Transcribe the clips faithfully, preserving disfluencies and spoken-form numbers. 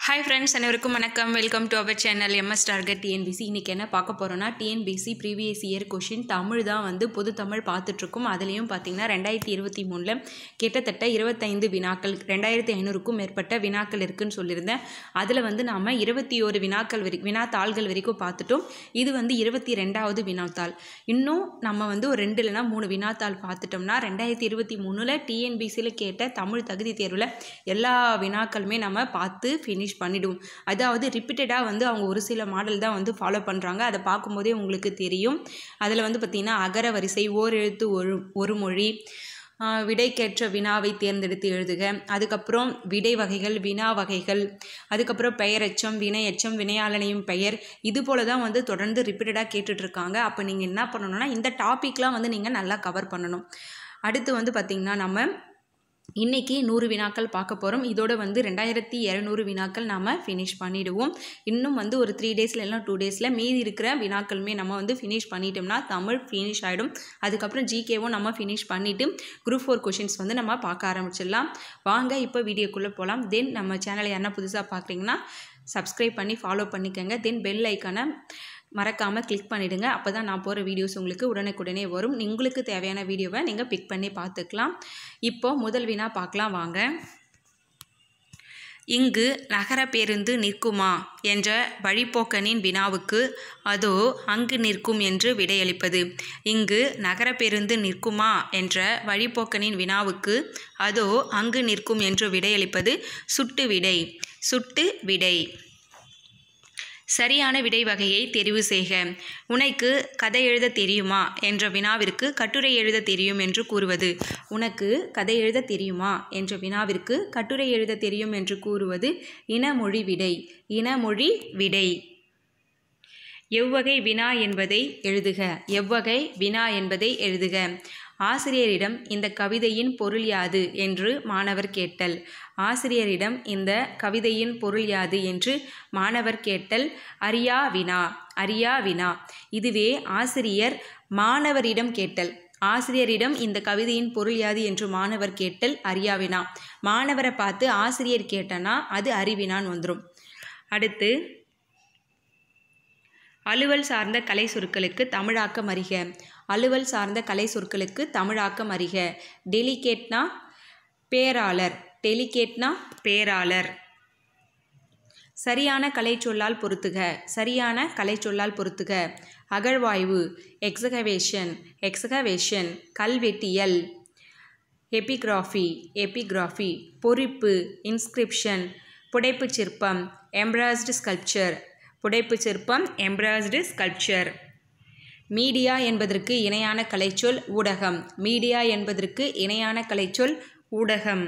Hi friends, அனைவருக்கும் வணக்கம். Welcome to our channel MS target TNPSC. இன்றைக்கி என்ன பார்க்க போகிறோன்னா, TNPSC previous year question Tamil தான் வந்து பொது தமிழ் பார்த்துட்ருக்கோம். அதுலேயும் பார்த்திங்கன்னா ரெண்டாயிரத்தி இருபத்தி மூணில் கிட்டத்தட்ட இருபத்தைந்து வினாக்கள் ரெண்டாயிரத்தி ஐநூறுக்கும் மேற்பட்ட வினாக்கள் இருக்குதுன்னு சொல்லியிருந்தேன். அதில் வந்து நாம் இருபத்தி ஒரு வினாக்கள் வரை வினாத்தாள்கள் வரைக்கும் பார்த்துட்டோம். இது வந்து இருபத்தி ரெண்டாவது வினாத்தாள். இன்னும் நம்ம வந்து ஒரு ரெண்டு இல்லைனா மூணு வினாத்தாள் பார்த்துட்டோம்னா ரெண்டாயிரத்தி இருபத்தி மூணில் டிஎன்பிசியில் கேட்ட தமிழ் தகுதி தேர்வில் எல்லா வினாக்களுமே நம்ம பார்த்து ஃபினிஷ் பண்ணிடுவோம். அதாவது ரிப்பீட்டடாக வந்து அவங்க ஒரு சில மாடல் தான் வந்து ஃபாலோ பண்ணுறாங்க. அதை பார்க்கும்போதே உங்களுக்கு தெரியும். அதில் வந்து பார்த்திங்கன்னா அகர வரிசை, ஓர் எழுத்து ஒரு ஒரு மொழி, விடைக்கேற்ற வினாவை தேர்ந்தெடுத்து எழுதுக, அதுக்கப்புறம் விடை வகைகள், வினா வகைகள், அதுக்கப்புறம் பெயரெச்சம், வினையெச்சம், வினையாளனையும் பெயர், இது போல தான் வந்து தொடர்ந்து ரிப்பீட்டடாக கேட்டுட்ருக்காங்க. அப்போ நீங்கள் என்ன பண்ணணும்னா இந்த டாப்பிக்லாம் வந்து நீங்கள் நல்லா கவர் பண்ணணும். அடுத்து வந்து பார்த்திங்கன்னா நம்ம இன்றைக்கி நூறு வினாக்கள் பார்க்க போகிறோம். இதோட வந்து ரெண்டாயிரத்தி இரநூறு வினாக்கள் நாம் ஃபினிஷ் பண்ணிவிடுவோம். இன்னும் வந்து ஒரு த்ரீ டேஸில் எல்லாம் டூ டேஸில் மீதி இருக்கிற வினாக்களுமே நம்ம வந்து ஃபினிஷ் பண்ணிட்டோம்னா தமிழ் ஃபினிஷ் ஆகிடும். அதுக்கப்புறம் ஜிகேவும் நம்ம ஃபினிஷ் பண்ணிவிட்டு குரூப் ஃபோர் கொஷின்ஸ் வந்து நம்ம பார்க்க ஆரம்பிச்சிடலாம். வாங்க இப்போ வீடியோக்குள்ளே போகலாம். தென் நம்ம சேனலை யாருன்னா புதுசாக பார்க்குறீங்கன்னா சப்ஸ்கிரைப் பண்ணி ஃபாலோ பண்ணிக்கோங்க. தென் பெல் ஐக்கானை மறக்காமல் கிளிக் பண்ணிவிடுங்க. அப்போ தான் நான் போகிற வீடியோஸ் உங்களுக்கு உடனுக்குடனே வரும். உங்களுக்கு தேவையான வீடியோவை நீங்கள் பிக் பண்ணி பார்த்துக்கலாம். இப்போது முதல் வினா பார்க்கலாம் வாங்க. இங்கு நகர பேருந்து நிற்குமா என்ற வழிப்போக்கனின் வினாவுக்கு அதோ அங்கு நிற்கும் என்று விடையளிப்பது. இங்கு நகர பேருந்து நிற்குமா என்ற வழிப்போக்கனின் வினாவுக்கு அதோ அங்கு நிற்கும் என்று விடையளிப்பது சுட்டு விடை. சுட்டு விடை. சரியான விடை வகையை தெரிவு செய்க. உனக்கு கதை எழுத தெரியுமா என்ற வினாவிற்கு கட்டுரை எழுத தெரியும் என்று கூறுவது. உனக்கு கதை எழுத தெரியுமா என்ற வினாவிற்கு கட்டுரை எழுத தெரியும் என்று கூறுவது இனமொழி விடை. இனமொழி விடை. எவ்வகை வினா என்பதை எழுதுக. எவ்வகை வினா என்பதை எழுதுக. ஆசிரியரிடம் இந்த கவிதையின் பொருள் யாது என்று மாணவர் கேட்டல். ஆசிரியரிடம் இந்த கவிதையின் பொருள் யாது என்று மாணவர் கேட்டல் அறியா வினா. அறியா வினா. இதுவே ஆசிரியர் மாணவரிடம் கேட்டல். ஆசிரியரிடம் இந்த கவிதையின் பொருள் யாது என்று மாணவர் கேட்டல் அறியா வினா. மாணவரை பார்த்து ஆசிரியர் கேட்டனா அது அறிவினான்னு வந்துடும். அடுத்து அலுவல் சார்ந்த கலை சொற்களுக்கு தமிழாக்கம் அறிக. அலுவல் சார்ந்த கலை சொற்களுக்கு தமிழாக்கம் அறிக. டெலிகேட்னா பேராளர். டெலிகேட்னா பேராளர். சரியான கலை சொல்லால் பொருத்துக. சரியான கலை சொல்லால் பொருத்துக. அகழ்வாய்வு எக்ஸகவேஷன். எக்ஸகவேஷன். கல்வெட்டியல் எபிகிராஃபி. எபிகிராஃபி. பொறிப்பு இன்ஸ்கிரிப்ஷன். புடைப்பு சிற்பம் எம்ப்ராஸ்டு ஸ்கல்ப்சர். புடைப்பு சிற்பம் எம்ப்ராஸ்டு ஸ்கல்ப்சர். மீடியா என்பதற்கு இணையான கலைச்சொல் ஊடகம். மீடியா என்பதற்கு இணையான கலைச்சொல் ஊடகம்.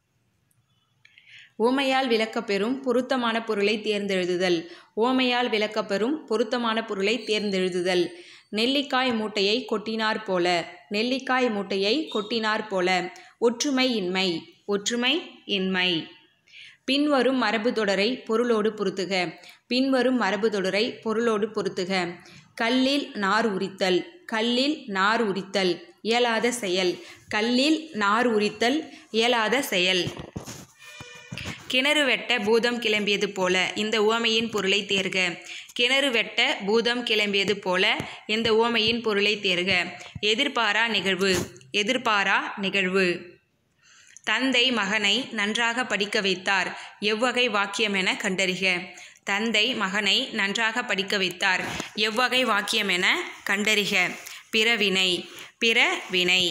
ஓமையால் விளக்கப்பெறும் பொருத்தமான பொருளை தேர்ந்தெழுதுதல். ஓமையால் விளக்கப்பெறும் பொருத்தமான பொருளை தேர்ந்தெழுதுதல். நெல்லிக்காய் மூட்டையை கொட்டினார் போல. நெல்லிக்காய் மூட்டையை கொட்டினார் போல. ஒற்றுமை இன்மை. ஒற்றுமை இன்மை. பின்வரும் மரபு தொடரை பொருளோடு பொருத்துக. பின்வரும் மரபு தொடரை பொருளோடு பொருத்துக. கல்லில் நார் உரித்தல். கல்லில் நார் உரித்தல் இயலாத செயல். கல்லில் நார் உரித்தல் இயலாத செயல். கிணறு வெட்ட பூதம் கிளம்பியது போல. இந்த உவமையின் பொருளை தேர்க. கிணறு வெட்ட பூதம் கிளம்பியது போல இந்த உவமையின் பொருளை தேர்க. எதிர்பாரா நிகழ்வு. எதிர்பாரா நிகழ்வு. தந்தை மகனை நன்றாக படிக்க வைத்தார். எவ்வகை வாக்கியம் என கண்டறிக. தந்தை மகனை நன்றாக படிக்க வைத்தார். எவ்வகை வாக்கியம் என கண்டறிக. பிறவினை. பிறவினை.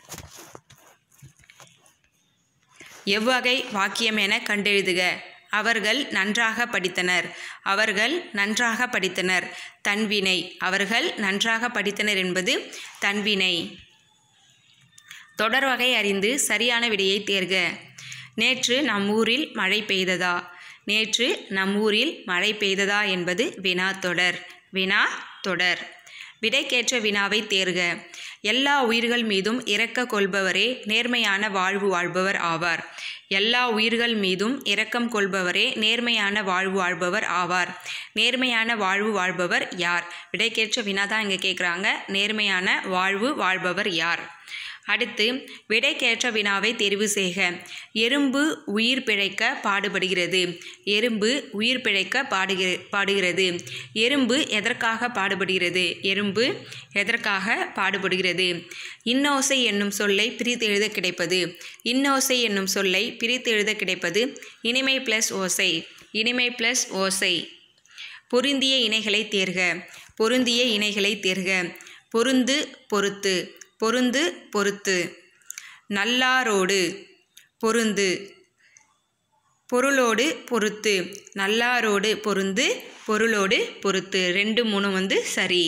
எவ்வகை வாக்கியம் என கண்டெழுதுக. அவர்கள் நன்றாக படித்தனர். அவர்கள் நன்றாக படித்தனர். தன்வினை. அவர்கள் நன்றாக படித்தனர் என்பது தன்வினை. தொடர் வகை அறிந்து சரியான விடையை தேர்க. நேற்று நம் ஊரில் மழை பெய்ததா. நேற்று நம் ஊரில் மழை பெய்ததா என்பது வினா தொடர். வினா தொடர். விடைக்கேற்ற வினாவை தேர்க. எல்லா உயிர்கள் மீதும் இரக்க கொள்பவரே நேர்மையான வாழ்வு வாழ்பவர் ஆவார். எல்லா உயிர்கள் மீதும் இரக்கம் கொள்பவரே நேர்மையான வாழ்வு வாழ்பவர் ஆவார். நேர்மையான வாழ்வு வாழ்பவர் யார்? விடைக்கேற்ற வினா தான் இங்கே கேட்குறாங்க. நேர்மையான வாழ்வு வாழ்பவர் யார்? அடுத்து விடைக்கேற்ற வினாவை தெரிவு செய்க. எறும்பு உயிர் பிழைக்க பாடுபடுகிறது. எறும்பு உயிர் பிழைக்க பாடுகிற பாடுகிறது எறும்பு எதற்காக பாடுபடுகிறது? எறும்பு எதற்காக பாடுபடுகிறது? இன்னோசை என்னும் சொல்லை பிரித்து எழுத கிடைப்பது. இன்னோசை என்னும் சொல்லை பிரித்து எழுத கிடைப்பது இனிமை பிளஸ் ஓசை. இனிமை பிளஸ் ஓசை. பொருந்திய இணைகளை தேர்க. பொருந்திய இணைகளை தேர்க. பொருந்து பொறுத்து. பொருந்து பொறுத்து. நல்லாரோடு பொருந்து. பொருளோடு பொறுத்து. நல்லாரோடு பொருந்து பொருளோடு பொறுத்து. ரெண்டு மூணு வந்து சரி.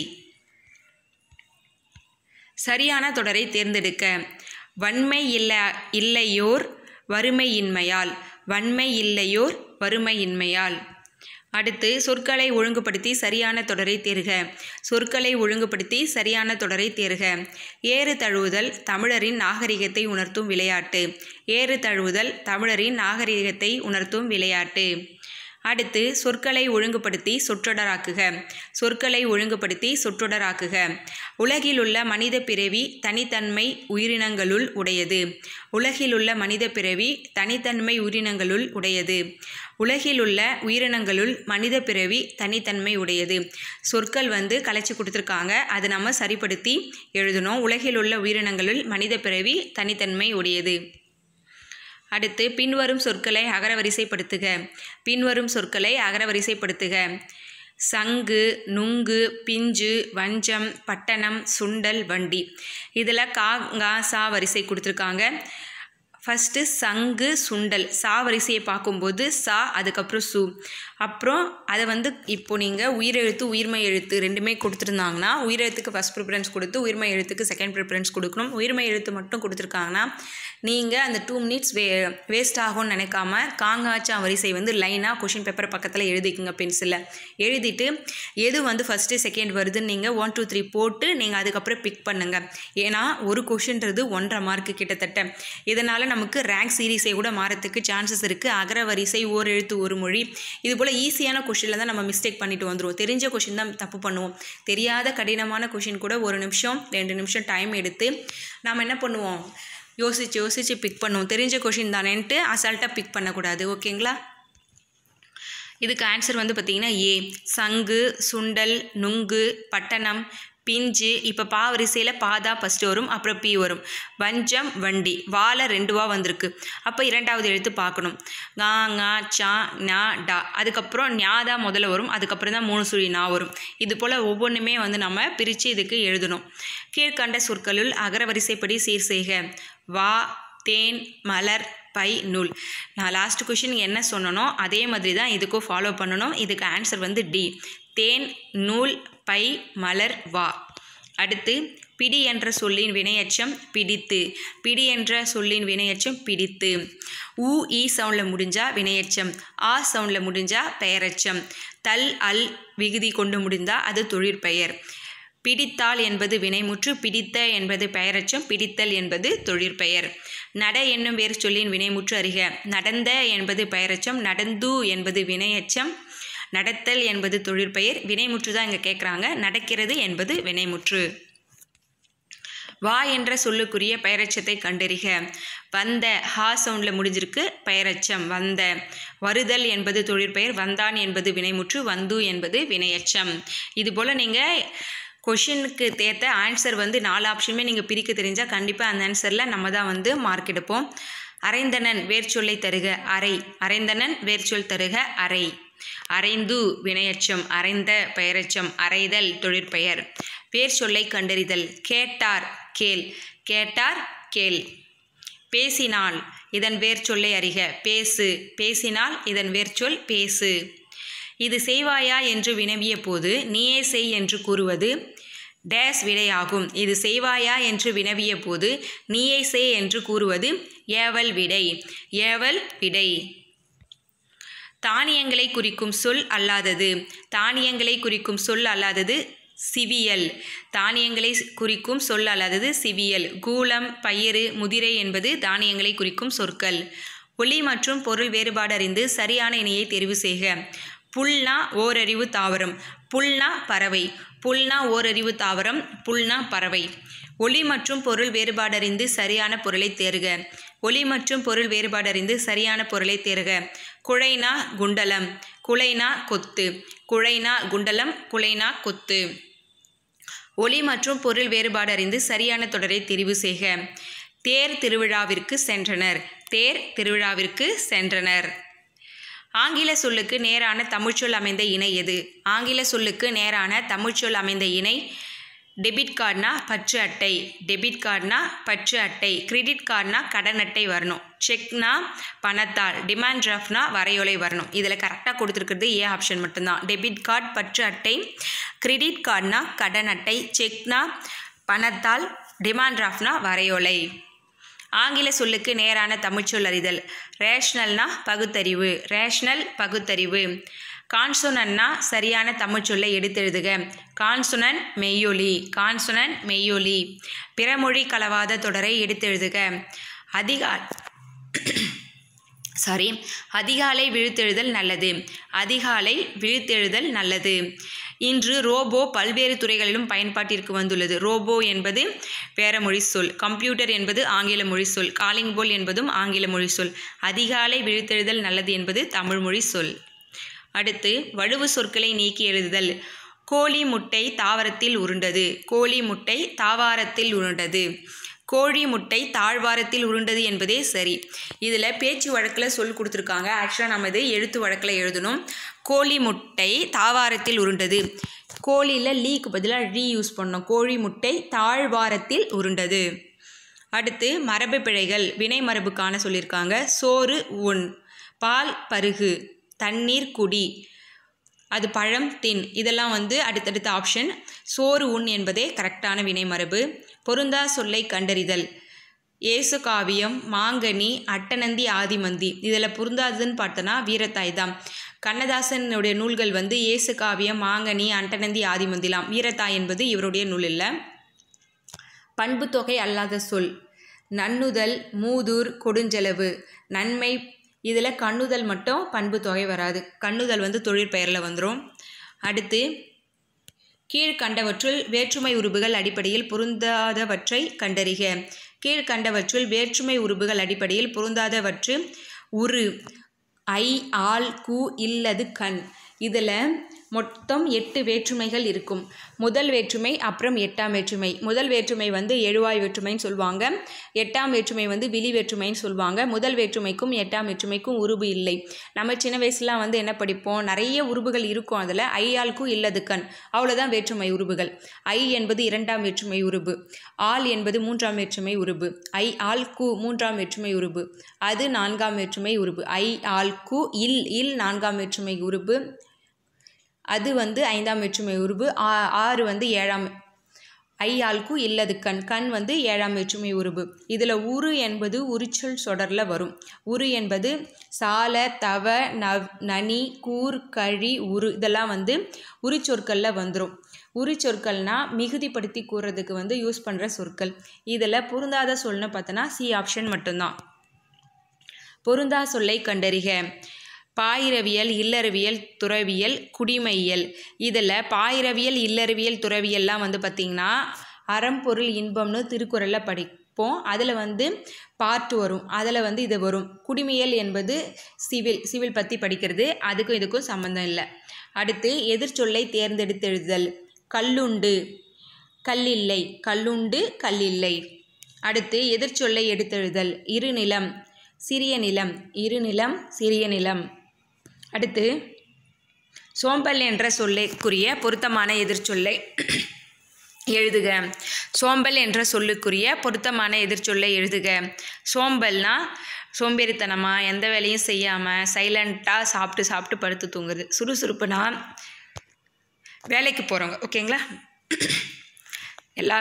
சரியான தொடரை தேர்ந்தெடுக்க. வன்மை இல்ல இல்லையோர் வறுமையின்மையால். வன்மை இல்லையோர் வறுமையின்மையால். அடுத்து சொற்களை ஒழுங்குபடுத்தி சரியான தொடரை தேர்க. சொற்களை ஒழுங்குபடுத்தி சரியான தொடரை தேர்க. ஏறு தழுவுதல் தமிழரின் நாகரிகத்தை உணர்த்தும் விளையாட்டு. ஏறு தழுவுதல் தமிழரின் நாகரிகத்தை உணர்த்தும் விளையாட்டு. அடுத்து சொற்களை ஒழுங்குபடுத்தி சொற்றொடராக்குக. சொற்களை ஒழுங்குபடுத்தி சொற்றொடராக்குக. உலகிலுள்ள மனித பிறவி தனித்தன்மை உயிரினங்களுள் உடையது. உலகிலுள்ள மனித பிறவி தனித்தன்மை உயிரினங்களுள் உடையது. உலகிலுள்ள உயிரினங்களுள் மனித பிறவி தனித்தன்மை உடையது. சொற்கள் வந்து கலைச்சி கொடுத்துருக்காங்க, அது நம்ம சரிப்படுத்தி எழுதணும். உலகிலுள்ள உயிரினங்களுள் மனித பிறவி தனித்தன்மை உடையது. அடுத்து பின்வரும் சொற்களை அகரவரிசைப்படுத்துக. பின்வரும் சொற்களை அகரவரிசைப்படுத்துக. சங்கு, நுங்கு, பிஞ்சு, வஞ்சம், பட்டணம், சுண்டல், வண்டி. இதில் கா ngா சா வரிசை கொடுத்துருக்காங்க. ஃபஸ்ட்டு சங்கு, சுண்டல். சா வரிசையை பார்க்கும்போது சா, அதுக்கப்புறம் சு. அப்புறம் அதை வந்து இப்போ நீங்கள் உயிரெழுத்து உயிர்மை எழுத்து ரெண்டுமே கொடுத்துருந்தாங்கன்னா உயிரெழுத்துக்கு ஃபஸ்ட் ப்ரிஃபரன்ஸ் கொடுத்து உயிர்மை எழுத்துக்கு செகண்ட் ப்ரிஃபரன்ஸ் கொடுக்கணும். உயிர்மை எழுத்து மட்டும் கொடுத்துருக்காங்கன்னா நீங்கள் அந்த டூ மினிட்ஸ் வே வேஸ்ட் ஆகும்னு நினைக்காம காங்காச்சா வரிசை வந்து லைனாக கொஷின் பேப்பர் பக்கத்தில் எழுதிக்குங்க பென்சிலில். எழுதிட்டு எது வந்து ஃபஸ்ட்டு செகண்ட் வருதுன்னு நீங்கள் ஒன் டூ த்ரீ போட்டு நீங்கள் அதுக்கப்புறம் பிக் பண்ணுங்கள். ஏன்னா ஒரு கொஷின்றது ஒன்றரை மார்க்கு கிட்டத்தட்ட. இதனால் நமக்கு ரேங்க் சீரீஸை கூட மாறத்துக்கு சான்சஸ் இருக்குது. அகர வரிசை ஓர் எழுத்து ஒரு மொழி இது போல் ஈஸியான கொஷினில் தான் நம்ம மிஸ்டேக் பண்ணிட்டு வந்துடுவோம். தெரிஞ்ச கொஷின் தான் தப்பு பண்ணுவோம். தெரியாத கடினமான கொஷின் கூட ஒரு நிமிஷம் ரெண்டு நிமிஷம் டைம் எடுத்து நாம் என்ன பண்ணுவோம், யோசிச்சு யோசிச்சு பிக் பண்ணுவோம். தெரிஞ்ச கொஷின் தானேன்ட்டு அசால்ட்டாக பிக் பண்ணக்கூடாது. ஓகேங்களா? இதுக்கு ஆன்சர் வந்து பார்த்திங்கன்னா ஏ. சங்கு, சுண்டல், நுங்கு, பட்டணம், பிஞ்சு. இப்போ பா வரிசையில் பா தான் ஃபஸ்ட்டு வரும், அப்புறம் பி வரும். வஞ்சம், வண்டி. வாழை ரெண்டு வா வந்திருக்கு. அப்போ இரண்டாவது எழுத்து பார்க்கணும். ngா ngா சா நா டா. அதுக்கப்புறம் ஞா தான் முதல்ல வரும், அதுக்கப்புறம் தான் மூணு சுழி நா வரும். இது போல் ஒவ்வொன்றுமே வந்து நம்ம பிரித்து இதுக்கு எழுதணும். கீழ்கண்ட சொற்களுள் அகரவரிசைப்படி சீர் செய்க. வா, தேன், மலர், பை, நூல். நான் லாஸ்ட் கொஷின் என்ன சொன்னனோ அதே மாதிரி தான் இதுக்கும் ஃபாலோ பண்ணணும். இதுக்கு ஆன்சர் வந்து டி. தேன், நூல், பை, மலர், வா. அடுத்து பிடி என்ற சொல்லின் வினையச்சம் பிடித்து. பிடி என்ற சொல்லின் வினையச்சம் பிடித்து. உ ஈ சவுண்டில் முடிஞ்சால் வினையச்சம், ஆ சவுண்டில் முடிஞ்சால் பெயரச்சம், தல் அல் விகுதி கொண்டு முடிந்தால் அது தொழிற்பெயர். பிடித்தால் என்பது வினைமுற்று, பிடித்த என்பது பெயரச்சம், பிடித்தல் என்பது தொழிற்பெயர். நட என்னும் வேறு சொல்லின் வினைமுற்று அறிக. நடந்த என்பது பெயரச்சம், நடந்து என்பது வினையச்சம், நடத்தல் என்பது தொழிற்பெயர். வினைமுற்று தான் இங்கே கேட்குறாங்க. நடக்கிறது என்பது வினைமுற்று. வா என்ற சொல்லுக்குரிய பெயரச்சத்தை கண்டறிக. வந்த ஹா சவுண்டில் முடிஞ்சிருக்கு, பெயரச்சம் வந்த. வருதல் என்பது தொழிற்பெயர், வந்தான் என்பது வினைமுற்று, வந்து என்பது வினையச்சம். இதுபோல் நீங்கள் கொஷினுக்கு தேர்த்த ஆன்சர் வந்து நாலு ஆப்ஷனுமே நீங்கள் பிரிக்க தெரிஞ்சால் கண்டிப்பாக அந்த ஆன்சரில் நம்ம தான் வந்து மார்க் எடுப்போம். அரைந்தனன் வேர்ச்சொல்லை தருக. அரை. அரைந்தனன் வேர்ச்சொல் தருக. அரை. அரைந்து வினையச்சம், அரைந்த பெயரச்சம், அரைதல் தொழிற்பெயர். வேர் சொல்லை கண்டறிதல். கேட்டார் கேள். கேட்டார் கேள். பேசினால் இதன் வேர் சொல்லை அறிக. பேசு. பேசினால் இதன் வேர்ச்சொல் பேசு. இது செய்வாயா என்று வினவிய போது நீயே செய் என்று கூறுவது டேஸ் விடையாகும். இது செய்வாயா என்று வினவிய போது நீயே செய் என்று கூறுவது ஏவல் விடை. ஏவல் விடை. தானியங்களை குறிக்கும் சொல் அல்லாதது. தானியங்களை குறிக்கும் சொல் அல்லாதது சிவியல். தானியங்களை குறிக்கும் சொல் அல்லாதது சிவியல். கூலம், பயிறு, முதிரை என்பது தானியங்களை குறிக்கும் சொற்கள். ஒலி மற்றும் பொருள் வேறுபாடு அறிந்து சரியான இணையை தெரிவு செய்க. புல்னா ஓரறிவு தாவரம், புல்னா பறவை, புல்னா ஓரறிவு தாவரம், புல்னா பறவை. ஒலி மற்றும் பொருள் வேறுபாடறிந்து சரியான பொருளை தேர்க. ஒலி மற்றும் பொருள் வேறுபாடறிந்து சரியான பொருளை தேர்க. குழைனா குண்டலம், குலைனா கொத்து, குழைனா குண்டலம், குலைனா கொத்து. ஒலி மற்றும் பொருள் வேறுபாடறிந்து சரியான தொடரை தெரிவு செய்க. தேர் திருவிழாவிற்கு சென்றனர், தேர் திருவிழாவிற்கு சென்றனர். ஆங்கில சொல்லுக்கு நேரான தமிழ்ச்சொல் அமைந்த இணை எது? ஆங்கில சொல்லுக்கு நேரான தமிழ்ச்சொல் அமைந்த இணை டெபிட் கார்டுனா பற்று அட்டை, டெபிட் கார்டுனா பற்று அட்டை. கிரெடிட் கார்டுனா கடன் அட்டை வரணும். செக்னா பணத்தாள், டிமாண்ட் டிராஃப்ட்னா வரையோலை வரணும். இதில் கரெக்டாக கொடுத்துருக்கிறது ஏ ஆப்ஷன் மட்டும்தான். டெபிட் கார்டு பற்று அட்டை, கிரெடிட் கார்டுனா கடன் அட்டை, செக்னா பணத்தாள், டிமாண்ட் டிராஃப்ட்னா வரையோலை. ஆங்கில சொல்லுக்கு நேரான தமிழ்ச்சொல் அறிதல். ரேஷ்னல்னா பகுத்தறிவு, ரேஷ்னல் பகுத்தறிவு. கான்சோனன்னா சரியான தமிழ்ச்சொல்லை எடுத்தெழுதுக. கான்சோனன் மெய்யொலி, கான்சோனன் மெய்யொலி. பிறமொழி கலவாத தொடரை எடுத்தெழுதுக. அதிகா சாரி அதிகாலை விழுத்தெழுதல் நல்லது, அதிகாலை விழுத்தெழுதல் நல்லது. இன்று ரோபோ பல்வேறு துறைகளிலும் பயன்பாட்டிற்கு வந்துள்ளது. ரோபோ என்பது வேற மொழி சொல், கம்ப்யூட்டர் என்பது ஆங்கில மொழி சொல், காலிங் போல் என்பதும் ஆங்கில மொழி சொல். அதிகாலை விழுத்தெழுதல் நல்லது என்பது தமிழ் மொழி சொல். அடுத்து வழுவு சொற்களை நீக்கி எழுதுதல். கோழி முட்டை தாவரத்தில் உருண்டது, கோழி முட்டை தாவாரத்தில் உருண்டது. கோழி முட்டை தாழ்வாரத்தில் உருண்டது என்பதே சரி. இதில் பேச்சு வழக்கில் சொல் கொடுத்துருக்காங்க. ஆக்சுவலாக நம்ம இது எழுத்து வழக்கில் எழுதணும். கோழி முட்டை தாவாரத்தில் உருண்டது. கோழியில் லீக்கு பதிலாக ரீ யூஸ் பண்ணோம். கோழி முட்டை தாழ்வாரத்தில் உருண்டது. அடுத்து மரபு பிழைகள் வினை மரபுக்கான சொல்லியிருக்காங்க. சோறு உண், பால் பருகு, தண்ணீர் குடி, அது பழம் தின். இதெல்லாம் வந்து அடுத்தடுத்த ஆப்ஷன். சோறு உண் என்பதே கரெக்டான வினை மரபு. பொருந்தா சொல்லை கண்டறிதல். ஏசு காவியம், மாங்கனி, அட்டநந்தி, ஆதிமந்தி. இதில் பொருந்தாதுன்னு பார்த்தோன்னா வீரத்தாய் தான். கண்ணதாசனுடைய நூல்கள் வந்து ஏசு காவியம், மாங்கனி, அட்டநந்தி, ஆதிமந்திலாம். வீரத்தாய் என்பது இவருடைய நூல் இல்லை. பண்பு தொகை அல்லாத சொல். நன்னுதல், மூதூர், கொடுஞ்செலவு, நன்மை. இதில் கண்ணுதல் மட்டும் பண்பு தொகை வராது. கண்ணுதல் வந்து தொழிற்பெயரில் வந்துடும். அடுத்து கீழ்கண்டவற்றுள் வேற்றுமை உருபுகள் அடிப்படையில் பொருந்தாதவற்றை கண்டறிக. கீழ்கண்டவற்றுள் வேற்றுமை உருபுகள் அடிப்படையில் பொருந்தாதவற்று உரு, ஐ, ஆல், கு, இல்லது, கண். இதில் மொத்தம் எட்டு வேற்றுமைகள் இருக்கும். முதல் வேற்றுமை அப்புறம் எட்டாம் வேற்றுமை. முதல் வேற்றுமை வந்து எழுவாய் வேற்றுமைன்னு சொல்லுவாங்க. எட்டாம் வேற்றுமை வந்து விழி வேற்றுமைன்னு சொல்லுவாங்க. முதல் வேற்றுமைக்கும் எட்டாம் வேற்றுமைக்கும் உருபு இல்லை. நம்ம சின்ன வயசுலாம் வந்து என்ன படிப்போம், நிறைய உருபுகள் இருக்கும். அதில் ஐ, ஆல், கு, இல்லது, கண், அவ்வளோதான் வேற்றுமை உருபுகள். ஐ என்பது இரண்டாம் வேற்றுமை உருபு, ஆல் என்பது மூன்றாம் வேற்றுமை உருபு, ஐ, ஆல், கு மூன்றாம் வேற்றுமை உருபு, அது நான்காம் வேற்றுமை உருபு. ஐ, ஆல், கு, இல், இல் நான்காம் வேற்றுமை உருபு, அது வந்து ஐந்தாம் வேற்றுமை உருபு. ஆறு வந்து ஏழாம். ஐ, ஆல், கு, இல்லது, கண், கண் வந்து ஏழாம் வேற்றுமை உருபு. இதில் உரு என்பது உரிச்சொல் சொடரில் வரும். உரு என்பது சால, தவ, நவ், நனி, கூர், கழி, உரு இதெல்லாம் வந்து உரிச்சொற்களில் வந்துடும். உரிச்சொற்கள்னால் மிகுதிப்படுத்தி கூறுறதுக்கு வந்து யூஸ் பண்ணுற சொற்கள். இதில் பொருந்தாத சொல்னு பார்த்தோன்னா சி ஆப்ஷன் மட்டும்தான். பொருந்தா சொல்லை கண்டறிக. பாயிரவியல், இல்லறவியல், துறவியல், குடிமையியல். இதில் பாயிரவியல், இல்லறவியல், துறவியல்லாம் வந்து பார்த்திங்கன்னா அறம்பொருள் இன்பம்னு திருக்குறளில் படிப்போம். அதில் வந்து பார்ட் வரும். அதில் வந்து இது வரும். குடிமையியல் என்பது சிவில், சிவில் பற்றி படிக்கிறது. அதுக்கும் இதுக்கும் சம்மந்தம் இல்லை. அடுத்து எதிர்ச்சொல்லை தேர்ந்தெடுத்து எழுதுதல். கல்லுண்டு, கல்லில்லை, கல்லுண்டு, கல்லில்லை. அடுத்து எதிர்ச்சொல்லை எடுத்தெழுதல். இருநிலம், சிறிய நிலம், இருநிலம், சிறிய நிலம். அடுத்து சோம்பல் என்ற சொல்லுக்குரிய பொருத்தமான எதிர்ச்சொல்லை எழுதுக. சோம்பல் என்ற சொல்லுக்குரிய பொருத்தமான எதிர்ச்சொல்லை எழுதுக. சோம்பல்னா சோம்பேறித்தனமாக எந்த வேலையும் செய்யாமல் சைலண்ட்டாக சாப்பிட்டு சாப்பிட்டு படுத்து தூங்குறது. சுறுசுறுப்புனா வேலைக்கு போகிறவங்க. ஓகேங்களா? எல்லா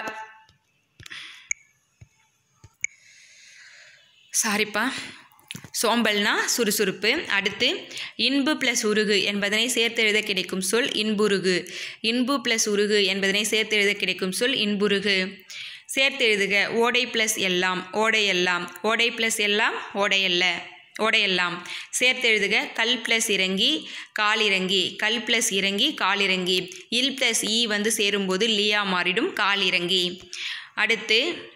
சாரிப்பா சோம்பல்னா சுறுசுறுப்பு. அடுத்து இன்பு ப்ளஸ் உருகு என்பதனை சேர்த்து எழுத கிடைக்கும் சொல் இன்புருகு. இன்பு ப்ளஸ் உருகு என்பதனை சேர்த்து எழுத கிடைக்கும் சொல் இன்புருகு. சேர்த்து எழுதுக. ஓடை ப்ளஸ் எல்லாம், ஓடை எல்லாம், ஓடை ப்ளஸ் எல்லாம், ஓடையல்ல. உடையெல்லாம். சேர்த்து எழுதுக. கல் ப்ளஸ் இறங்கி காலிறங்கி, கல் ப்ளஸ் இறங்கி காலிறங்கி. இல் ப்ளஸ் ஈ வந்து சேரும்போது லியா மாறிடும், காலிறங்கி. அடுத்து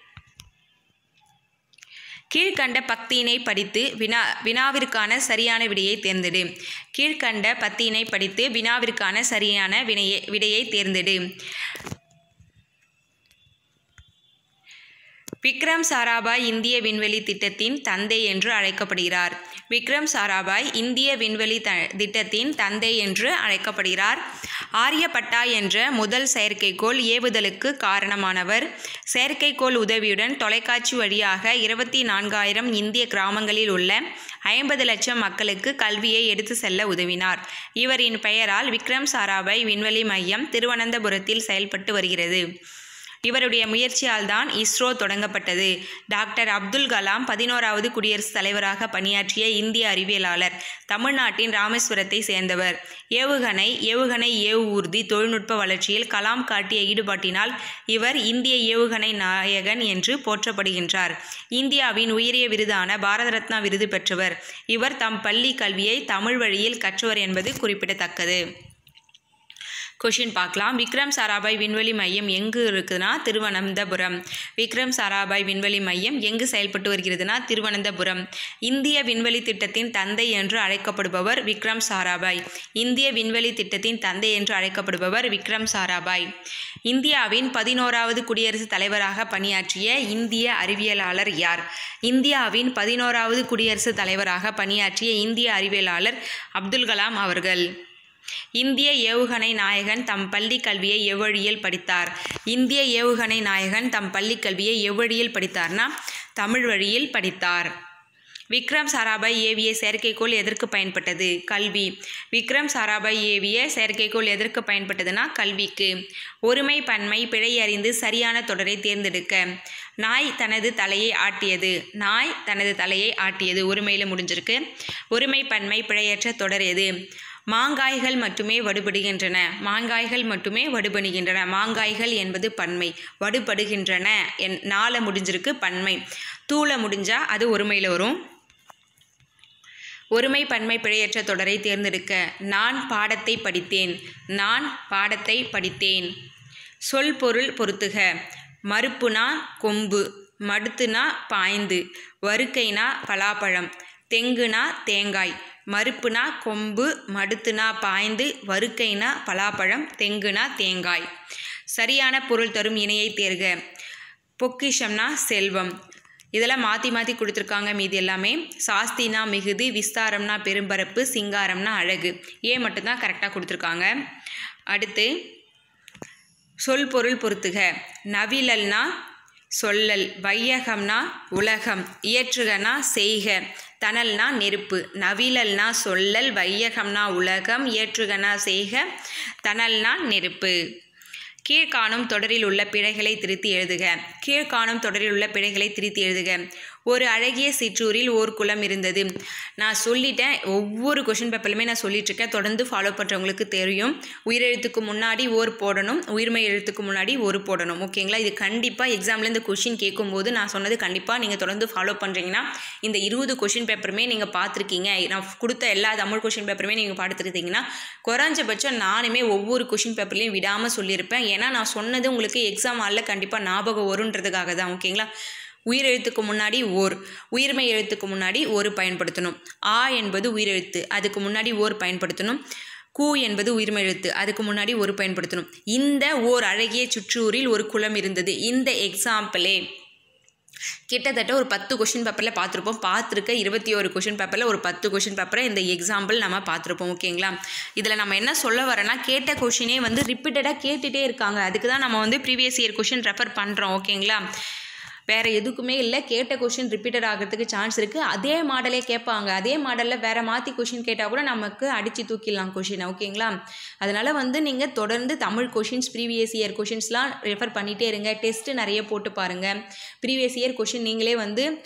கீழ்கண்ட பத்தியினை படித்து வினா வினாவிற்கான சரியான விடையை தேர்ந்தெடு. கீழ்கண்ட பத்தியினை படித்து வினாவிற்கான சரியான வினையை விடையை தேர்ந்தெடு. விக்ரம் சாராபாய் இந்திய விண்வெளி திட்டத்தின் தந்தை என்று அழைக்கப்படுகிறார். விக்ரம் சாராபாய் இந்திய விண்வெளி த திட்டத்தின் தந்தை என்று அழைக்கப்படுகிறார். ஆரியப்பட்டா என்ற முதல் செயற்கைக்கோள் ஏவுதலுக்கு காரணமானவர். செயற்கைக்கோள் உதவியுடன் தொலைக்காட்சி வழியாக இருபத்தி நான்காயிரம் இந்திய கிராமங்களில் உள்ள ஐம்பது லட்சம் மக்களுக்கு கல்வியை எடுத்து செல்ல உதவினார். இவரின் பெயரால் விக்ரம் சாராபாய் விண்வெளி மையம் திருவனந்தபுரத்தில் செயல்பட்டு வருகிறது. இவருடைய முயற்சியால் தான் இஸ்ரோ தொடங்கப்பட்டது. டாக்டர் அப்துல் கலாம் பதினோராவது குடியரசுத் தலைவராக பணியாற்றிய இந்திய அறிவியலாளர். தமிழ்நாட்டின் ராமேஸ்வரத்தை சேர்ந்தவர். ஏவுகணை ஏவுகணை ஏவு ஊர்தி தொழில்நுட்ப வளர்ச்சியில் கலாம் காட்டிய ஈடுபாட்டினால் இவர் இந்திய ஏவுகணை நாயகன் என்று போற்றப்படுகின்றார். இந்தியாவின் உயரிய விருதான பாரத ரத்னா விருது பெற்றவர். இவர் தம் பள்ளி கல்வியை தமிழ் வழியில் கற்றவர் என்பது குறிப்பிடத்தக்கது. கொஷின் பார்க்கலாம். விக்ரம் சாராபாய் விண்வெளி மையம் எங்கு இருக்குதுன்னா திருவனந்தபுரம். விக்ரம் சாராபாய் விண்வெளி மையம் எங்கு செயல்பட்டு வருகிறதுனா திருவனந்தபுரம். இந்திய விண்வெளி திட்டத்தின் தந்தை என்று அழைக்கப்படுபவர் விக்ரம் சாராபாய். இந்திய விண்வெளி திட்டத்தின் தந்தை என்று அழைக்கப்படுபவர் விக்ரம் சாராபாய். இந்தியாவின் பதினோராவது குடியரசுத் தலைவராக பணியாற்றிய இந்திய அறிவியலாளர் யார்? இந்தியாவின் பதினோராவது குடியரசுத் தலைவராக பணியாற்றிய இந்திய அறிவியலாளர் அப்துல் கலாம் அவர்கள். இந்திய ஏவுகணை நாயகன் தம் பள்ளி கல்வியை எவ்வழியில் படித்தார்? இந்திய ஏவுகணை நாயகன் தம் பள்ளி கல்வியை எவ்வழியில் படித்தார்னா தமிழ் வழியில் படித்தார். விக்ரம் சாராபாய் ஏவிய செயற்கைக்கோள் எதற்கு பயன்பட்டது? கல்வி. விக்ரம் சாராபாய் ஏவிய செயற்கைக்கோள் எதற்கு பயன்பட்டதுன்னா கல்விக்கு. ஒருமை பன்மை பிழை அறிந்து சரியான தொடரை தேர்ந்தெடுக்க. நாய் தனது தலையை ஆட்டியது. நாய் தனது தலையை ஆட்டியது ஒருமையில் முடிஞ்சிருக்கு. ஒருமை பன்மை பிழையற்ற தொடர் எது? மாங்காய்கள் மட்டுமே வடுபடுகின்றன. மாங்காய்கள் மட்டுமே வடுபடுகின்றன. மாங்காய்கள் என்பது பன்மை. வடுபடுகின்றன என் நாள முடிஞ்சிருக்கு பன்மை. தூள முடிஞ்சா அது ஒருமையில் வரும். ஒருமை பன்மை பிழையற்ற தொடரை தேர்ந்தெடுக்க. நான் பாடத்தை படித்தேன். நான் பாடத்தை படித்தேன். சொல் பொருள் பொருத்துக. மறுப்புனா கொம்பு, மடுத்துனா பாய்ந்து, வறுக்கைனா பலாப்பழம், தெங்குனா தேங்காய். மறுப்புனா கொம்பு, மடுத்துனா பாய்ந்து, வறுக்கைனா பலாப்பழம், தெங்குனா தேங்காய். சரியான பொருள் தரும் இணையை தேர்க. பொக்கிஷம்னா செல்வம். இதெல்லாம் மாற்றி மாற்றி கொடுத்துருக்காங்க. மீதி எல்லாமே சாஸ்தினா மிகுதி, விஸ்தாரம்னா பெரும்பரப்பு, சிங்காரம்னா அழகு. ஏ மட்டும்தான் கரெக்டாக கொடுத்துருக்காங்க. அடுத்து சொல் பொருள் பொறுத்துக. நவிழல்னா சொல்லல், வையகம்னா உலகம், இயற்றுகனா செய்க, தணல்னா நெருப்பு. நவிழல்னா சொல்லல், வையகம்னா உலகம், இயற்றுகனா செய்க, தணல்னா நெருப்பு. கீழ்காணும் தொடரில் உள்ள பிழைகளை திருத்தி எழுதுக. கீழ்காணும் தொடரில் உள்ள பிழைகளை திருத்தி எழுதுக. ஒரு அழகிய சிற்றூரில் ஓர் குளம் இருந்தது. நான் சொல்லிட்டேன், ஒவ்வொரு கொஷின் பேப்பர்லையுமே நான் சொல்லிட்டுருக்கேன். தொடர்ந்து ஃபாலோ பண்ணுறவங்களுக்கு தெரியும். உயிரெழுத்துக்கு முன்னாடி ஓர் போடணும், உயிர்மை எழுத்துக்கு முன்னாடி ஒரு போடணும். ஓகேங்களா? இது கண்டிப்பாக எக்ஸாமில் இந்த கொஷின் கேட்கும்போது நான் சொன்னது கண்டிப்பாக நீங்கள் தொடர்ந்து ஃபாலோ பண்ணுறீங்கன்னா இந்த இருபது கொஷின் பேப்பருமே நீங்கள் பார்த்துருக்கீங்க. நான் கொடுத்த எல்லா தமிழ் கொஷின் பேப்பருமே நீங்கள் பார்த்துருக்கீங்கன்னா குறைஞ்சபட்சம் நானுமே ஒவ்வொரு கொஷின் பேப்பர்லையும் விடாமல் சொல்லியிருப்பேன். ஏன்னா நான் சொன்னது உங்களுக்கு எக்ஸாம் ஹாலில் கண்டிப்பாக ஞாபகம் வருன்றதுக்காக தான். ஓகேங்களா? உயிரெழுத்துக்கு முன்னாடி ஓர், உயிர்மை எழுத்துக்கு முன்னாடி ஒரு பயன்படுத்தணும். ஆ என்பது உயிரெழுத்து, அதுக்கு முன்னாடி ஓர் பயன்படுத்தணும். கூ என்பது உயிர்மை எழுத்து, அதுக்கு முன்னாடி ஒரு பயன்படுத்தணும். இந்த ஓர் அழகிய சுற்றூரில் ஒரு குளம் இருந்தது. இந்த எக்ஸாம்பிளே கிட்டத்தட்ட ஒரு பத்து கொஷின் பேப்பரில் பார்த்துருப்போம். பார்த்துருக்க இருபத்தி ஒரு கொஷின் பேப்பரில் ஒரு பத்து கொஷின் பேப்பரை இந்த எக்ஸாம்பிள் நம்ம பார்த்துருப்போம். ஓகேங்களா? இதில் நம்ம என்ன சொல்ல வரோன்னா, கேட்ட கொஷினே வந்து ரிப்பீட்டடாக கேட்டுகிட்டே இருக்காங்க. அதுக்கு தான் நம்ம வந்து ப்ரீவியஸ் இயர் கொஷின் ரெஃபர் பண்ணுறோம். ஓகேங்களா? வேறு எதுக்குமே இல்லை. கேட்ட கொஷின் ரிப்பீட்டட் ஆகிறதுக்கு சான்ஸ் இருக்குது. அதே மாடலே கேட்பாங்க. அதே மாடலில் வேறு மாற்றி கொஷின் கேட்டால் கூட நமக்கு அடித்து தூக்கிடலாம் கொஷினை. ஓகேங்களா? அதனால் வந்து நீங்கள் தொடர்ந்து தமிழ் கொஷின்ஸ், ப்ரீவியஸ் இயர் கொஷின்ஸ்லாம் ரெஃபர் பண்ணிகிட்டே இருங்க. டெஸ்ட்டு நிறைய போட்டு பாருங்கள். ப்ரீவியஸ் இயர் கொஷின் நீங்களே வந்து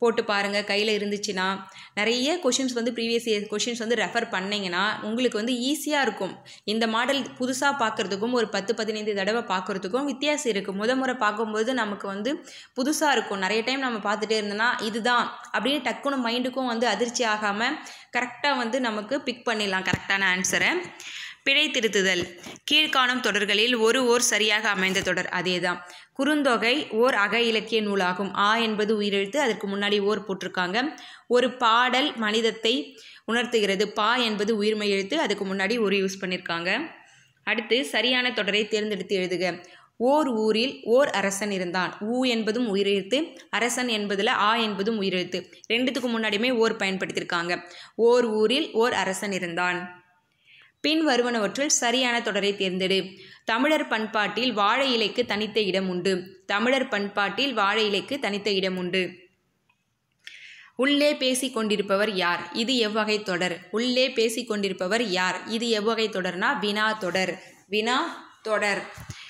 போட்டு பாருங்கள் கையில் இருந்துச்சுன்னா. நிறைய கொஷின்ஸ் வந்து ப்ரீவியஸ் இயர் கொஷின்ஸ் வந்து ரெஃபர் பண்ணிங்கன்னா உங்களுக்கு வந்து ஈஸியாக இருக்கும். இந்த மாடல் புதுசாக பார்க்குறதுக்கும் ஒரு பத்து பதினைந்து தடவை பார்க்குறதுக்கும் வித்தியாசம் இருக்குது. முத முறை பார்க்கும்போது நமக்கு வந்து புதுசாக இருக்கும். நிறைய டைம் நம்ம பார்த்துட்டே இருந்தோன்னா இதுதான் அப்படின்னு டக்குன்னு மைண்டுக்கும் வந்து அதிர்ச்சி ஆகாமல் கரெக்டாக வந்து நமக்கு பிக் பண்ணிடலாம் கரெக்டான ஆன்சரை. பிழை திருத்துதல். கீழ்காணும் தொடர்களில் ஒரு ஓர் சரியாக அமைந்த தொடர். அதே தான். குறுந்தொகை ஓர் அக இலக்கிய நூலாகும். ஆ என்பது உயிரெழுத்து, அதற்கு முன்னாடி ஓர் போட்டிருக்காங்க. ஒரு பாடல் மனிதத்தை உணர்த்துகிறது. பா என்பது உயிர்மை எழுத்து, அதுக்கு முன்னாடி ஒரு யூஸ் பண்ணியிருக்காங்க. அடுத்து சரியான தொடரை தேர்ந்தெடுத்து எழுதுக. ஓர் ஊரில் ஓர் அரசன் இருந்தான். ஊ என்பதும் உயிரெழுத்து, அரசன் என்பதில் ஆ என்பதும் உயிரெழுத்து. ரெண்டுத்துக்கு முன்னாடியுமே ஓர் பயன்படுத்தியிருக்காங்க. ஓர் ஊரில் ஓர் அரசன் இருந்தான். பின் வருவனவற்றுள் சரியான தொடரை தேர்ந்தெடு. தமிழர் பண்பாட்டில் வாழை இலைக்கு தனித்த இடம் உண்டு. தமிழர் பண்பாட்டில் வாழை இலைக்கு தனித்த இடம் உண்டு. உள்ளே பேசிக் கொண்டிருப்பவர் யார்? இது எவ்வகை தொடர்? உள்ளே பேசிக் கொண்டிருப்பவர் யார்? இது எவ்வகை தொடர்னா வினா தொடர். வினா தொடர்.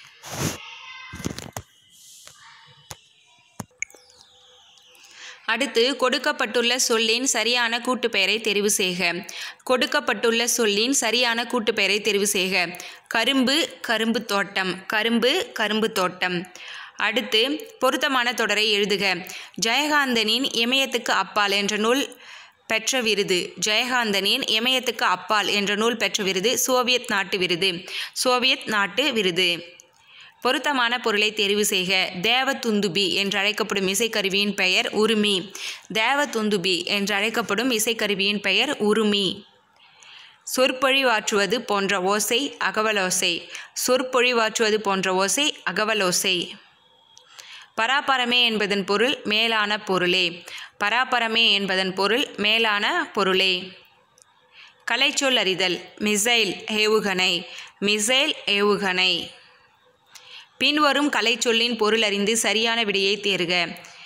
அடுத்து கொடுக்கப்பட்டுள்ள சொல்லின் சரியான கூட்டுப்பெயரை தெரிவு செய்க. கொடுக்கப்பட்டுள்ள சொல்லின் சரியான கூட்டுப்பெயரை தெரிவு செய்க. கரும்பு கரும்பு தோட்டம். கரும்பு கரும்பு தோட்டம். அடுத்து பொருத்தமான தொடரை எழுதுக. ஜெயகாந்தனின் இமயத்துக்கு அப்பால் என்ற நூல் பெற்ற விருது. ஜெயகாந்தனின் இமயத்துக்கு அப்பால் என்ற நூல் பெற்ற விருது சோவியத் நாட்டு விருது. சோவியத் நாட்டு விருது. பொருத்தமான பொருளை தெரிவு செய்க. தேவதுந்துபி என்று அழைக்கப்படும் இசைக்கருவியின் பெயர் உருமி. தேவதுந்துபி என்று அழைக்கப்படும் இசைக்கருவியின் பெயர் உருமி. சொற்பொழிவாற்றுவது போன்ற ஓசை அகவலோசை. சொற்பொழிவாற்றுவது போன்ற ஓசை அகவலோசை. பராபரமே என்பதன் பொருள் மேலான பொருளே. பராபரமே என்பதன் பொருள் மேலான பொருளே. கலைச்சொல் அறிதல். மிசைல் ஏவுகணை. மிசைல் ஏவுகணை. பின்வரும் கலைச்சொல்லின் பொருள் அறிந்து சரியான விடையை தேர்க.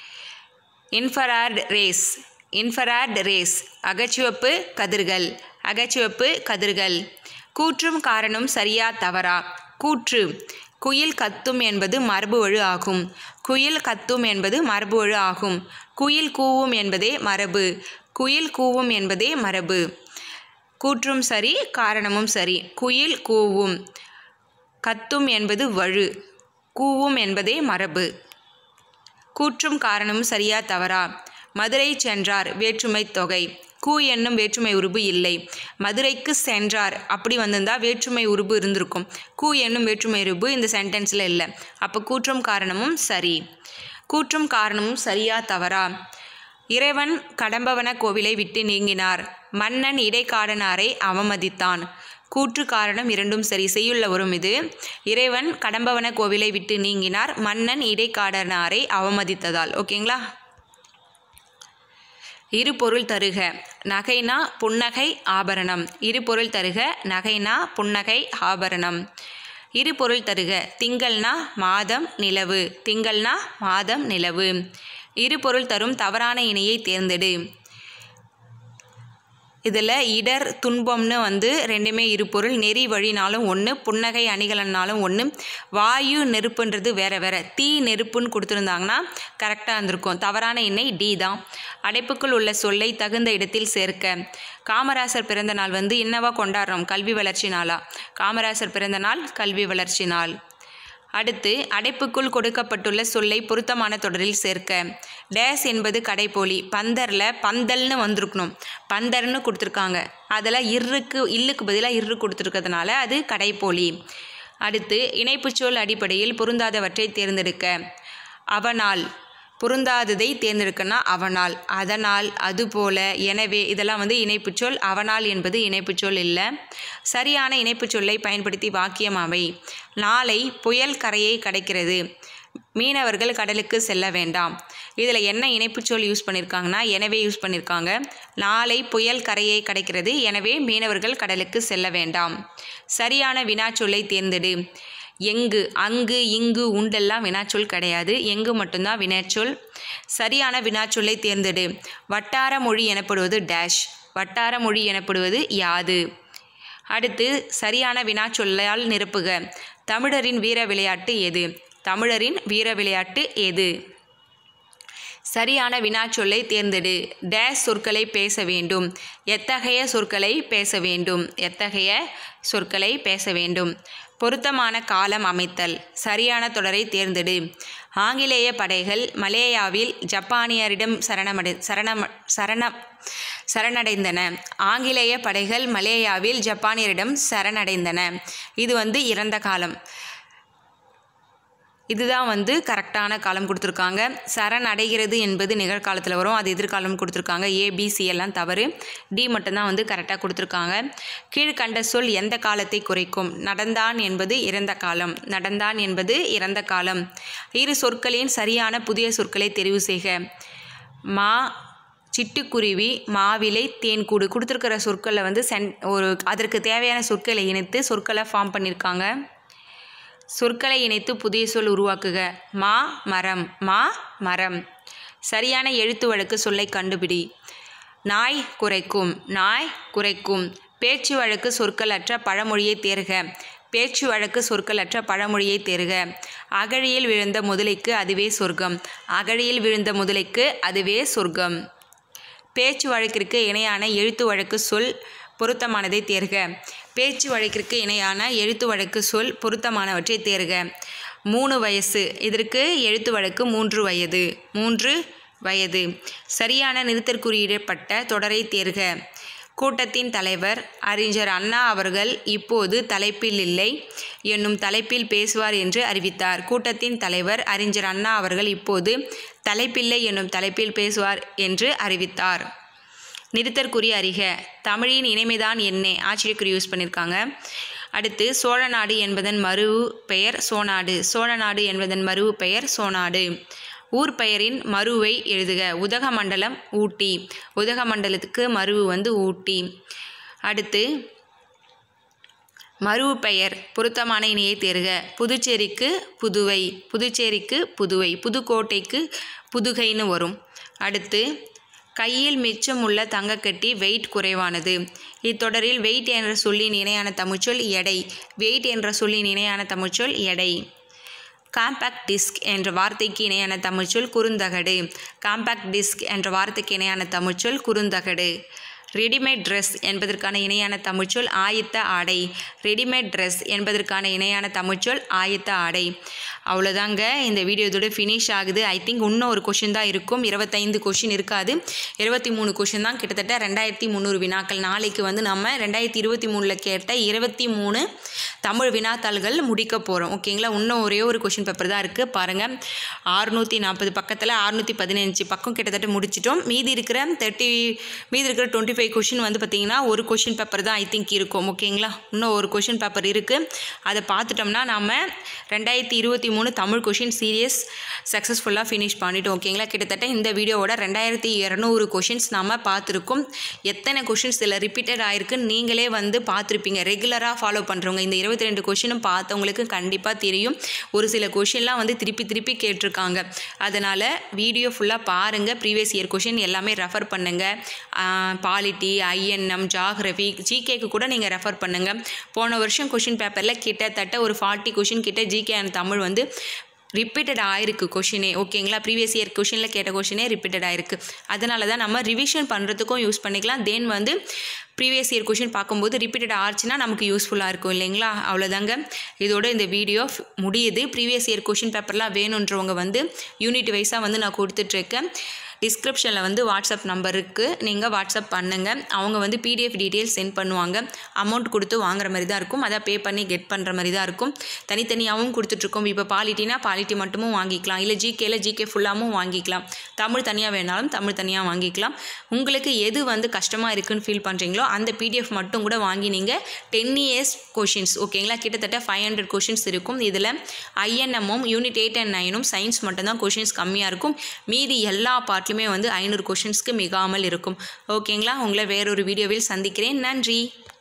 இன்ஃபராட் ரேஸ். இன்ஃபராட் ரேஸ் அகச்சிவப்பு கதிர்கள். அகச்சிவப்பு கதிர்கள். கூற்றும் காரணம் சரியா தவறா? கூற்று. குயில் கத்தும் என்பது மரபு வழு ஆகும். குயில் கத்தும் என்பது மரபு வழு ஆகும். குயில் கூவும் என்பதே மரபு. குயில் கூவும் என்பதே மரபு. கூற்றும் சரி, காரணமும் சரி. குயில் கூவும். கத்தும் என்பது வழு. கூவும் என்பதே மரபு. கூற்றும் காரணமும் சரியா தவறா? மதுரை சென்றார் வேற்றுமை தொகை. கூ என்னும் வேற்றுமை உருபு இல்லை. மதுரைக்கு சென்றார் அப்படி வந்திருந்தால் வேற்றுமை உருபு இருந்திருக்கும். கூ என்னும் வேற்றுமை உருபு இந்த சென்டென்ஸில் இல்லை. அப்போ கூற்றும் காரணமும் சரி. கூற்றும் காரணமும் சரியா தவறா? இறைவன் கடம்பவன கோவிலை விட்டு நீங்கினார். மன்னன் இடைக்காடனாரை அவமதித்தான். கூற்று காரணம் இரண்டும் சரி. செய்யுள்ள வரும் இது. இறைவன் கடம்பவன கோவிலை விட்டு நீங்கினார். மன்னன் இடைக்காடனாரை அவமதித்ததால். ஓகேங்களா? இரு பொருள் தருக. நகைனா புன்னகை ஆபரணம். இரு பொருள் தருக. நகைனா புன்னகை ஆபரணம். இரு பொருள் தருக. திங்கள்னா மாதம் நிலவு. திங்கள்னா மாதம் நிலவு. இரு பொருள் தரும் தவறான இணையை தேர்ந்தெடு. இதில் இடர் துன்பம்னு வந்து ரெண்டுமே இரு பொருள். நெறி வழினாலும் ஒன்று, புன்னகை அணிகலன்னாலும் ஒன்று. வாயு நெருப்புன்றது வேறு வேறு. தீ நெருப்புன்னு கொடுத்துருந்தாங்கன்னா கரெக்டாக இருந்திருக்கும். தவறான இணை டி தான். அடைப்புக்குள் உள்ள சொல்லை தகுந்த இடத்தில் சேர்க்க. காமராசர் பிறந்த நாள் வந்து என்னவா கொண்டாடுறோம்? கல்வி வளர்ச்சி நாளா? காமராசர் பிறந்த நாள் கல்வி வளர்ச்சி நாள். அடுத்து அடைப்புக்குள் கொடுக்கப்பட்டுள்ள சொல்லை பொருத்தமான தொடரில் சேர்க்க. டேஸ் என்பது கடைப்போலி. பந்தரில் பந்தல்னு வந்திருக்கணும். பந்தர்னு கொடுத்துருக்காங்க. அதில் இருக்கு இல்லுக்கு பதிலாக இரு கொடுத்துருக்கிறதுனால அது கடைப்போலி. அடுத்து இணைப்புச்சொல் அடிப்படையில் பொருந்தாதவற்றை தேர்ந்தெடுக்க. அவனால் பொருந்தாததை தேர்ந்தெடுக்கனா அவனால், அதனால், அதுபோல, எனவே இதெல்லாம் வந்து இணைப்புச்சொல். அவனால் என்பது இணைப்புச்சொல் இல்லை. சரியான இணைப்புச்சொல்லை பயன்படுத்தி வாக்கியம் அமை. நாளை புயல் கரையை கடக்கிறது. மீனவர்கள் கடலுக்கு செல்ல வேண்டாம். இதில் என்ன இணைப்புச்சொல் யூஸ் பண்ணியிருக்காங்கன்னா எனவே யூஸ் பண்ணியிருக்காங்க. நாளை புயல் கரையை கடக்கிறது. எனவே மீனவர்கள் கடலுக்கு செல்ல வேண்டாம். சரியான வினாச்சொல்லை தேர்ந்தெடு. எங்கு, அங்கு, இங்கு, உண்டெல்லாம் வினாச்சொல் கிடையாது. எங்கு மட்டும்தான் வினாச்சொல். சரியான வினாச்சொல்லை தேர்ந்தெடு. வட்டார மொழி எனப்படுவது டேஷ். வட்டார மொழி எனப்படுவது யாது. அடுத்து சரியான வினாச்சொல்லால் நிரப்புக. தமிழரின் வீர விளையாட்டு எது? தமிழரின் வீர விளையாட்டு எது? சரியான வினாச்சொல்லை தேர்ந்தெடு. டேஸ் சொற்களை பேச வேண்டும். எத்தகைய சொற்களை பேச வேண்டும். எத்தகைய சொற்களை பேச வேண்டும். பொருத்தமான காலம் அமைத்தல். சரியான தொடரை தேர்ந்தெடு. ஆங்கிலேய படைகள் மலேயாவில் ஜப்பானியரிடம் சரணமடை சரணம் சரண சரணடைந்தன. ஆங்கிலேய படைகள் மலேயாவில் ஜப்பானியரிடம் சரணடைந்தன. இது வந்து இறந்த காலம். இதுதான் வந்து கரெக்டான காலம் கொடுத்துருக்காங்க. சரணடைகிறது என்பது நிகழ்காலத்தில் வரும், அது எதிர்காலம் கொடுத்துருக்காங்க. ஏபிசி எல்லாம் தவறு. டி மட்டும்தான் வந்து கரெக்டாக கொடுத்துருக்காங்க. கீழ்கண்ட சொல் எந்த காலத்தை குறைக்கும். நடந்தான் என்பது இறந்த காலம். நடந்தான் என்பது இறந்த காலம். இரு சொற்களின் சரியான புதிய சொற்களை தெரிவு செய்க. மா சிட்டுக்குருவி, மாவிலை, தேன்கூடு கொடுத்துருக்கிற சொற்களை வந்து சென் ஒரு அதற்கு தேவையான சொற்களை இணைத்து சொற்களை ஃபார்ம் பண்ணியிருக்காங்க. சொற்களை இணைத்து புதிய சொல் உருவாக்குக. மா மரம். மா மரம். சரியான எழுத்து வழக்கு சொல்லை கண்டுபிடி. நாய் குறைக்கும். நாய் குறைக்கும். பேச்சு வழக்கு சொற்களற்ற பழமொழியை தேர்க. பேச்சு வழக்கு சொற்களற்ற பழமொழியை தேர்க. அகழியில் விழுந்த முதலைக்கு அதுவே சொர்க்கம். அகழியில் விழுந்த முதலைக்கு அதுவே சொர்க்கம். பேச்சு வழக்கிற்கு இணையான எழுத்து வழக்கு சொல் பொருத்தமானதை தேர்க. பேச்சு வழக்கிற்கு இணையான எழுத்து வழக்கு சொல் பொருத்தமானவற்றை தேர்க. மூணு வயசு. இதற்கு எழுத்து வழக்கு மூன்று வயது. மூன்று வயது. சரியான நிறுத்தற்குறியிடப்பட்ட தொடரை தேர்க. கூட்டத்தின் தலைவர் அறிஞர் அண்ணா அவர்கள் இப்போது தலைப்பில் இல்லை என்னும் தலைப்பில் பேசுவார் என்று அறிவித்தார். கூட்டத்தின் தலைவர் அறிஞர் அண்ணா அவர்கள் இப்போது தலைப்பில்லை என்னும் தலைப்பில் பேசுவார் என்று அறிவித்தார். நிறுத்தற்குறி அறிக. தமிழின் இணைமைதான் என்ன. ஆச்சரியக்குறி யூஸ் பண்ணியிருக்காங்க. அடுத்து சோழநாடு என்பதன் மறு பெயர் சோநாடு. சோழநாடு என்பதன் மறு பெயர் சோநாடு. ஊர் பெயரின் மறுவை எழுதுக. உதகமண்டலம் ஊட்டி. உதகமண்டலத்துக்கு மறு வந்து ஊட்டி. அடுத்து மறு பெயர் பொருத்தமான இணையை தேர்க. புதுச்சேரிக்கு புதுவை. புதுச்சேரிக்கு புதுவை. புதுக்கோட்டைக்கு புதுகைன்னு வரும். அடுத்து கையில் மிச்சம் உள்ள தங்கக்கட்டி வெயிட் குறைவானது. இத்தொடரில் வெயிட் என்ற சொல்லின் இணையான தமிழ்ச்சொல் எடை. வெயிட் என்ற சொல்லின் இணையான தமிழ்ச்சொல் எடை. காம்பேக்ட் டிஸ்க் என்ற வார்த்தைக்கு இணையான தமிழ்ச்சொல் குறுந்தகடு. காம்பேக்ட் டிஸ்க் என்ற வார்த்தைக்கு இணையான தமிழ்ச்சொல் குறுந்தகடு. ரெடிமேட் ட்ரெஸ் என்பதற்கான இணையான தமிழ்ச்சொல் ஆயத்த ஆடை. ரெடிமேட் ட்ரெஸ் என்பதற்கான இணையான தமிழ்ச்சொல் ஆயத்த ஆடை. அவ்வளோதாங்க, இந்த வீடியோ இதோட ஃபினிஷ் ஆகுது. ஐ திங்க் இன்னும் ஒரு கொஷின் தான் இருக்கும். இருபத்தைந்து கொஷின் இருக்காது, இருபத்தி மூணு கொஷின் தான். கிட்டத்தட்ட ரெண்டாயிரத்தி முந்நூறு வினாக்கள். நாளைக்கு வந்து நம்ம ரெண்டாயிரத்தி இருபத்தி மூணில் கேட்ட இருபத்தி மூணு தமிழ் வினாத்தாள்கள் முடிக்க போகிறோம். ஓகேங்களா. இன்னும் ஒரே ஒரு கொஷின் பேப்பர் தான் இருக்குது. பாருங்கள், அறுநூற்றி நாற்பது பக்கத்தில் அறுநூற்றி பதினஞ்சு பக்கம் கிட்டத்தட்ட முடிச்சிட்டோம். மீதி இருக்கிற தேர்ட்டி மீதி இருக்கிற டுவெண்ட்டி ஃபைவ் கொஷின் வந்து பார்த்திங்கன்னா ஒரு கொஷின் பேப்பர் தான் ஐ திங்க் இருக்கும். ஓகேங்களா. இன்னும் ஒரு கொஷின் பேப்பர் இருக்குது. அதை பார்த்துட்டோம்னா நம்ம ரெண்டாயிரத்தி இருபத்தி மூணு தமிழ் கொஷின் சீரியஸ் சக்ஸஸ்ஃபுல்லாக ஃபினிஷ் பண்ணிட்டோம். ஓகேங்களா. கிட்டத்தட்ட இந்த வீடியோவோட ரெண்டாயிரத்தி இரநூறு கொஷின்ஸ் நம்ம பார்த்துருக்கோம். எத்தனை கொஷின்ஸ் இதில் ரிப்பீட்டட் ஆகிருக்குன்னு நீங்களே வந்து பார்த்துருப்பீங்க. ரெகுலராக ஃபாலோ பண்ணுறவங்க இந்த இருபத்தி ரெண்டு கொஷினும் பார்த்தவங்களுக்கு கண்டிப்பாக தெரியும். ஒரு சில கொஷின்லாம் வந்து திருப்பி திருப்பி கேட்டிருக்காங்க. அதனால் வீடியோ ஃபுல்லாக பாருங்கள். ப்ரீவியஸ் இயர் கொஷின் எல்லாமே ரெஃபர் பண்ணுங்கள். பாலிட்டி, ஐஎன்எம், ஜாகிரஃபி, ஜிகேக்கு கூட நீங்கள் ரெஃபர் பண்ணுங்கள். போன வருஷம் கொஷின் பேப்பரில் கிட்டத்தட்ட ஒரு ஃபார்ட்டி கொஷின் கிட்ட ஜிகே அண்ட் தமிழ் வந்து ரிப்பீட்டட் ஆகிருக்கு கொஷினே. ஓகேங்களா. ப்ரீவியஸ் இயர் கொஷினில் கேட்ட கொஷினே ரிப்பீட்டட் ஆகிருக்கு. அதனால தான் நம்ம ரிவிஷன் பண்ணுறதுக்கும் யூஸ் பண்ணிக்கலாம். தென் வந்து ப்ரீவியஸ் இயர் கொஷின் பார்க்கும்போது ரிப்பீட்டட் ஆச்சுன்னா நமக்கு யூஸ்ஃபுல்லாக இருக்கும் இல்லைங்களா. அவ்வளோதாங்க, இதோட இந்த வீடியோ முடியுது. ப்ரீவியஸ் இயர் கொஷின் பேப்பர்லாம் வேணுன்றவங்க வந்து யூனிட் வைஸாக வந்து நான் கொடுத்துட்ருக்கேன். டிஸ்கிரிப்ஷனில் வந்து வாட்ஸ்அப் நம்பருக்கு நீங்கள் வாட்ஸ்அப் பண்ணுங்கள். அவங்க வந்து பிடிஎஃப் டீட்டெயில்ஸ் சென்ட் பண்ணுவாங்க. அமௌண்ட் கொடுத்து வாங்குற மாதிரி தான் இருக்கும். அதை பே பண்ணி கெட் பண்ணுற மாதிரி தான் இருக்கும். தனித்தனியாகவும் கொடுத்துட்ருக்கோம். இப்போ பாலிட்டினா பாலிட்டி மட்டுமும் வாங்கிக்கலாம், இல்லை ஜிகேல ஜிகே ஃபுல்லாகவும் வாங்கிக்கலாம். தமிழ் தனியாக வேணாலும் தமிழ் தனியாக வாங்கிக்கலாம். உங்களுக்கு எது வந்து கஷ்டமாக இருக்குதுன்னு ஃபீல் பண்ணுறீங்களோ அந்த பிடிஎஃப் மட்டும் கூட வாங்கி நீங்கள் டென் இயர்ஸ் கொஷின்ஸ் ஓகேங்களா கிட்டத்தட்ட ஃபைவ் ஹண்ட்ரட் கொஷின்ஸ் இருக்கும். இதில் ஐஎன்எம்மும் யூனிட் எயிட் அண்ட் நைனும் சயின்ஸ் மட்டும்தான் கொஷின்ஸ் கம்மியாக இருக்கும். மீதி எல்லா பார்ட்லையுமே வந்து ஐநூறு கொஷின்ஸ்க்கு மிகாமல் இருக்கும். ஓகேங்களா. உங்களை வேறொரு வீடியோவில் சந்திக்கிறேன். நன்றி.